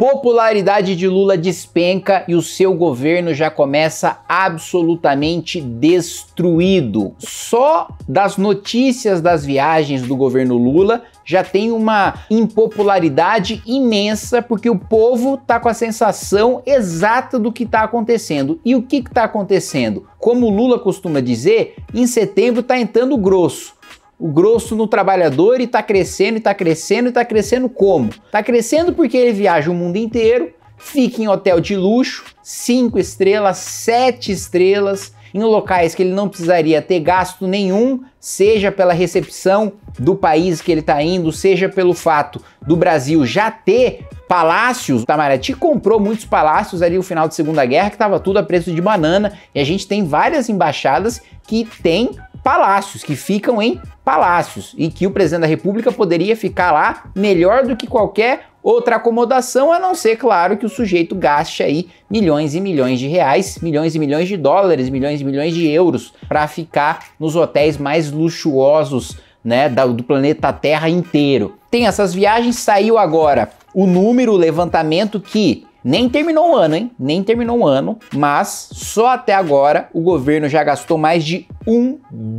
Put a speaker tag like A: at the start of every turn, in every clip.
A: popularidade de Lula despenca e o seu governo já começa absolutamente destruído. Só das notícias das viagens do governo Lula já tem uma impopularidade imensa, porque o povo tá com a sensação exata do que tá acontecendo. E o que tá acontecendo? Como o Lula costuma dizer, em setembro tá entrando grosso. O grosso no trabalhador e tá crescendo, e tá crescendo, e tá crescendo como? Tá crescendo porque ele viaja o mundo inteiro, fica em hotel de luxo, 5 estrelas, 7 estrelas, em locais que ele não precisaria ter gasto nenhum, seja pela recepção do país que ele está indo, seja pelo fato do Brasil já ter palácios. O Itamaraty comprou muitos palácios ali no final da Segunda Guerra, que estava tudo a preço de banana, e a gente tem várias embaixadas que têm palácios, que ficam em palácios, e que o presidente da República poderia ficar lá melhor do que qualquer outra acomodação, a não ser, claro, que o sujeito gaste aí milhões e milhões de reais, milhões e milhões de dólares, milhões e milhões de euros para ficar nos hotéis mais luxuosos, né, do planeta Terra inteiro. Tem essas viagens, saiu agora o número, o levantamento que nem terminou o ano, hein? Nem terminou o ano, mas só até agora o governo já gastou mais de 1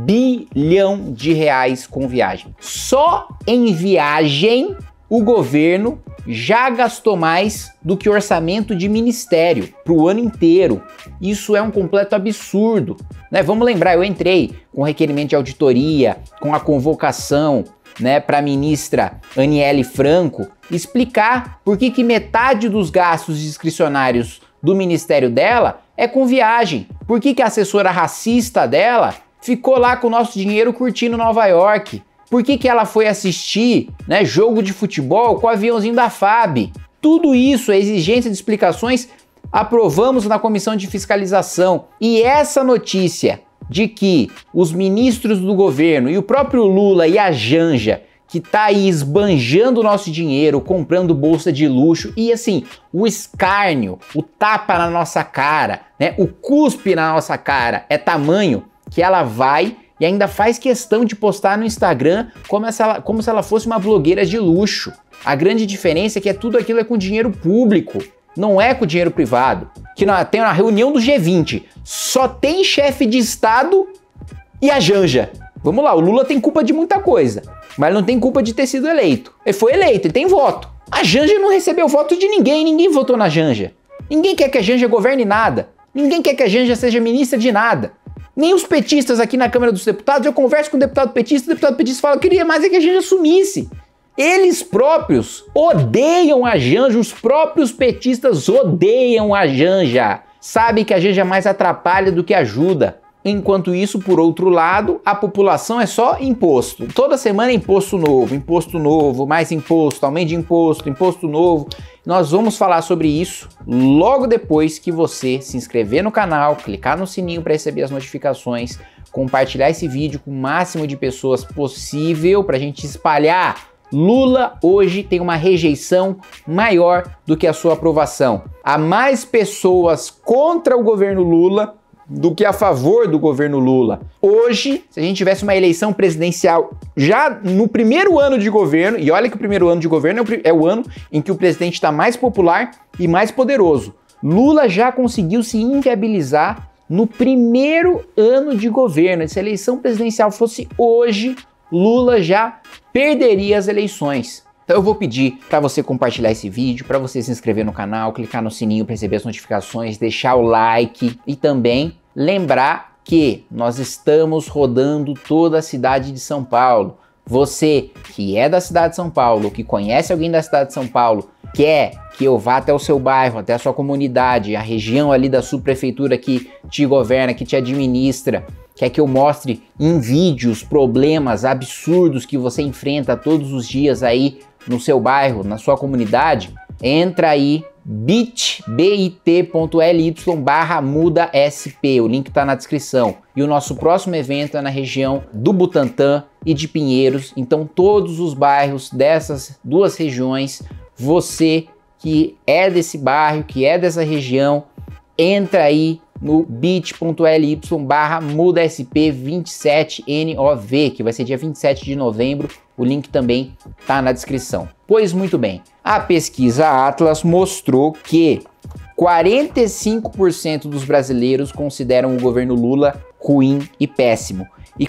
A: bilhão de reais com viagem. Só em viagem o governo já gastou mais do que o orçamento de ministério para o ano inteiro. Isso é um completo absurdo, né? Vamos lembrar, eu entrei com requerimento de auditoria, com a convocação, né, para a ministra Aniele Franco explicar por que metade dos gastos discricionários do ministério dela é com viagem, por que a assessora racista dela ficou lá com o nosso dinheiro curtindo Nova York, por que ela foi assistir, né, jogo de futebol com o aviãozinho da FAB. Tudo isso, a exigência de explicações, aprovamos na comissão de fiscalização. E essa notícia de que os ministros do governo e o próprio Lula e a Janja, que tá aí esbanjando o nosso dinheiro, comprando bolsa de luxo, e assim, o escárnio, o tapa na nossa cara, né, o cuspe na nossa cara é tamanho que ela vai e ainda faz questão de postar no Instagram como se ela fosse uma blogueira de luxo. A grande diferença é que tudo aquilo é com dinheiro público, não é com dinheiro privado. Que tem uma reunião do G20, só tem chefe de Estado e a Janja. Vamos lá, o Lula tem culpa de muita coisa, mas não tem culpa de ter sido eleito. Ele foi eleito, ele tem voto. A Janja não recebeu voto de ninguém, ninguém votou na Janja. Ninguém quer que a Janja governe nada. Ninguém quer que a Janja seja ministra de nada. Nem os petistas aqui na Câmara dos Deputados, eu converso com o deputado petista fala, eu queria mais é que a Janja sumisse. Eles próprios odeiam a Janja, os próprios petistas odeiam a Janja. Sabem que a Janja mais atrapalha do que ajuda. Enquanto isso, por outro lado, a população é só imposto. Toda semana é imposto novo, mais imposto, aumento de imposto, imposto novo. Nós vamos falar sobre isso logo depois que você se inscrever no canal, clicar no sininho para receber as notificações, compartilhar esse vídeo com o máximo de pessoas possível para a gente espalhar. Lula hoje tem uma rejeição maior do que a sua aprovação. Há mais pessoas contra o governo Lula do que a favor do governo Lula. Hoje, se a gente tivesse uma eleição presidencial já no primeiro ano de governo, e olha que o primeiro ano de governo é o ano em que o presidente está mais popular e mais poderoso. Lula já conseguiu se inviabilizar no primeiro ano de governo. Se a eleição presidencial fosse hoje, Lula já perderia as eleições. Então eu vou pedir para você compartilhar esse vídeo, para você se inscrever no canal, clicar no sininho para receber as notificações, deixar o like e também lembrar que nós estamos rodando toda a cidade de São Paulo. Você que é da cidade de São Paulo, que conhece alguém da cidade de São Paulo, quer que eu vá até o seu bairro, até a sua comunidade, a região ali da subprefeitura que te governa, que te administra, quer que eu mostre em vídeos problemas absurdos que você enfrenta todos os dias aí no seu bairro, na sua comunidade, entra aí bit.ly/mudasp, o link tá na descrição. E o nosso próximo evento é na região do Butantã e de Pinheiros, então todos os bairros dessas duas regiões, você que é desse bairro, que é dessa região, entra aí no bit.ly/mudasp27NOV, que vai ser dia 27 de novembro, o link também tá na descrição. Pois muito bem, a pesquisa Atlas mostrou que 45% dos brasileiros consideram o governo Lula ruim e péssimo e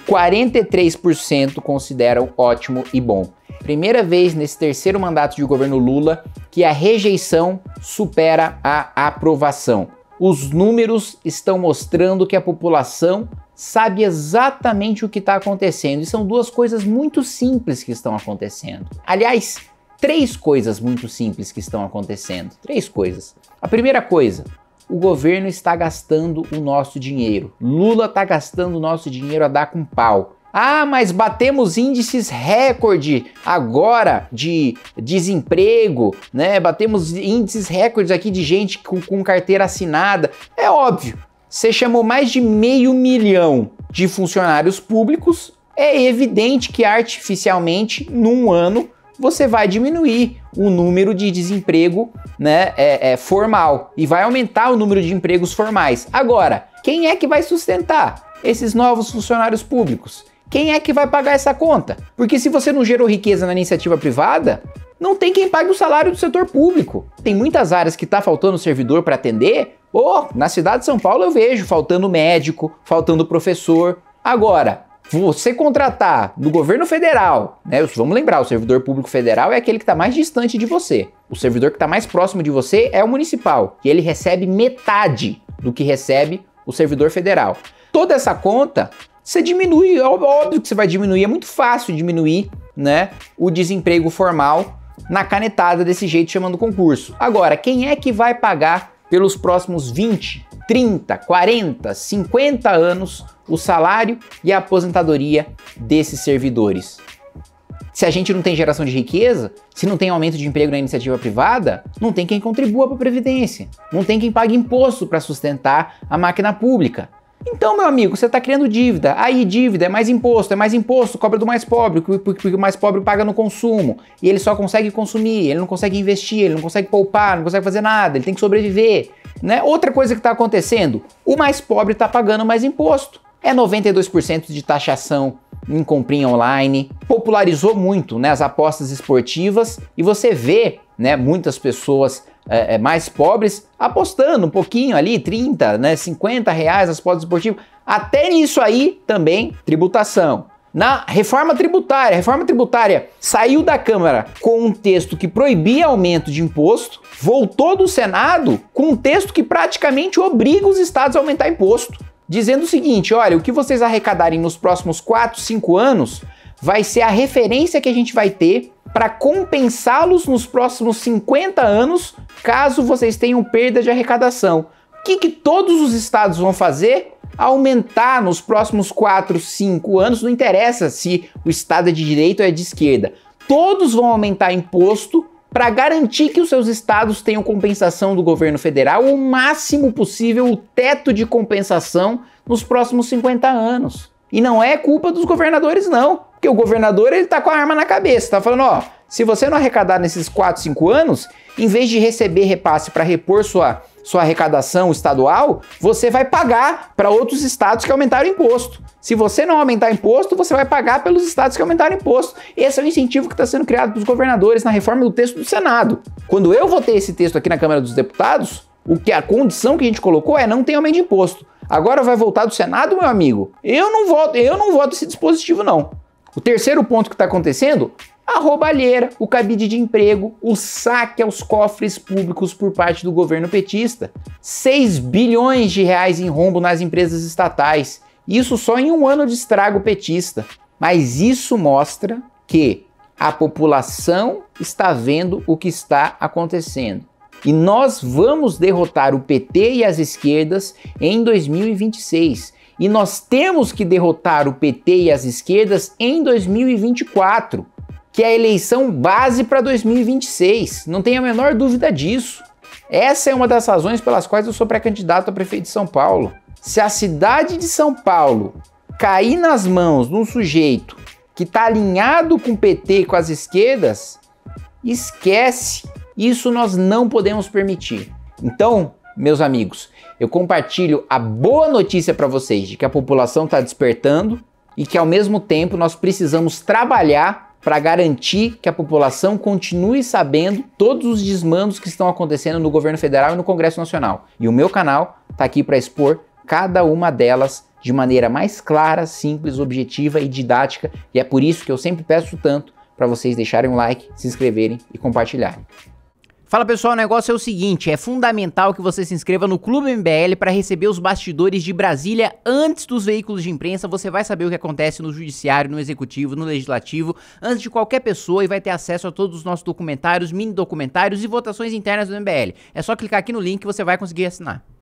A: 43% consideram ótimo e bom. Primeira vez nesse terceiro mandato de governo Lula que a rejeição supera a aprovação. Os números estão mostrando que a população sabe exatamente o que está acontecendo e são duas coisas muito simples que estão acontecendo. Aliás, 3 coisas muito simples que estão acontecendo. 3 coisas. A primeira coisa, o governo está gastando o nosso dinheiro. Lula está gastando o nosso dinheiro a dar com pau. Ah, mas batemos índices recorde agora de desemprego, né? Batemos índices recordes aqui de gente com carteira assinada. É óbvio, você chamou mais de 500 mil de funcionários públicos, é evidente que artificialmente, num ano, você vai diminuir o número de desemprego, né, formal e vai aumentar o número de empregos formais. Agora, quem é que vai sustentar esses novos funcionários públicos? Quem é que vai pagar essa conta? Porque se você não gerou riqueza na iniciativa privada, não tem quem pague o salário do setor público. Tem muitas áreas que está faltando servidor para atender. Na cidade de São Paulo eu vejo faltando médico, faltando professor. Agora, você contratar no governo federal, né? Vamos lembrar, o servidor público federal é aquele que está mais distante de você. O servidor que está mais próximo de você é o municipal, que ele recebe metade do que recebe o servidor federal. Toda essa conta, você diminui, óbvio que você vai diminuir, é muito fácil diminuir, né, o desemprego formal na canetada desse jeito, chamando concurso. Agora, quem é que vai pagar pelos próximos 20, 30, 40, 50 anos o salário e a aposentadoria desses servidores? Se a gente não tem geração de riqueza, se não tem aumento de emprego na iniciativa privada, não tem quem contribua para a Previdência, não tem quem pague imposto para sustentar a máquina pública. Então, meu amigo, você está criando dívida. Aí, dívida é mais imposto, cobra do mais pobre, porque o mais pobre paga no consumo. E ele só consegue consumir, ele não consegue investir, ele não consegue poupar, não consegue fazer nada, ele tem que sobreviver, né? Outra coisa que está acontecendo, o mais pobre está pagando mais imposto. É 92% de taxação em comprinha online, popularizou muito, né, as apostas esportivas e você vê, né, muitas pessoas mais pobres apostando um pouquinho ali, 30, né, 50 reais as apostas esportivas. Até nisso aí também tributação. Na reforma tributária saiu da Câmara com um texto que proibia aumento de imposto, voltou do Senado com um texto que praticamente obriga os estados a aumentar imposto, dizendo o seguinte: olha, o que vocês arrecadarem nos próximos 4, 5 anos vai ser a referência que a gente vai ter para compensá-los nos próximos 50 anos, caso vocês tenham perda de arrecadação. O que todos os estados vão fazer? Aumentar nos próximos 4, 5 anos, não interessa se o estado é de direita ou é de esquerda. Todos vão aumentar imposto para garantir que os seus estados tenham compensação do governo federal, o máximo possível, o teto de compensação nos próximos 50 anos. E não é culpa dos governadores, não. Porque o governador, ele tá com a arma na cabeça, tá falando, ó, se você não arrecadar nesses 4, 5 anos, em vez de receber repasse para repor sua arrecadação estadual, você vai pagar para outros estados que aumentaram o imposto. Se você não aumentar imposto, você vai pagar pelos estados que aumentaram imposto. Esse é o incentivo que está sendo criado para os governadores na reforma do texto do Senado. Quando eu votei esse texto aqui na Câmara dos Deputados, a condição que a gente colocou é não ter aumento de imposto. Agora vai voltar do Senado, meu amigo? Eu não voto esse dispositivo, não. O terceiro ponto que está acontecendo, a roubalheira, o cabide de emprego, o saque aos cofres públicos por parte do governo petista. 6 bilhões de reais em rombo nas empresas estatais. Isso só em um ano de estrago petista. Mas isso mostra que a população está vendo o que está acontecendo. E nós vamos derrotar o PT e as esquerdas em 2026. E nós temos que derrotar o PT e as esquerdas em 2024, que é a eleição base para 2026. Não tenho a menor dúvida disso. Essa é uma das razões pelas quais eu sou pré-candidato a prefeito de São Paulo. Se a cidade de São Paulo cair nas mãos de um sujeito que está alinhado com o PT e com as esquerdas, esquece. Isso nós não podemos permitir. Então, meus amigos, eu compartilho a boa notícia para vocês de que a população está despertando e que ao mesmo tempo nós precisamos trabalhar para garantir que a população continue sabendo todos os desmandos que estão acontecendo no governo federal e no Congresso Nacional. E o meu canal está aqui para expor cada uma delas de maneira mais clara, simples, objetiva e didática, e é por isso que eu sempre peço tanto para vocês deixarem um like, se inscreverem e compartilharem. Fala pessoal, o negócio é o seguinte, é fundamental que você se inscreva no Clube MBL para receber os bastidores de Brasília antes dos veículos de imprensa. Você vai saber o que acontece no judiciário, no executivo, no legislativo, antes de qualquer pessoa, e vai ter acesso a todos os nossos documentários, mini documentários e votações internas do MBL. É só clicar aqui no link que você vai conseguir assinar.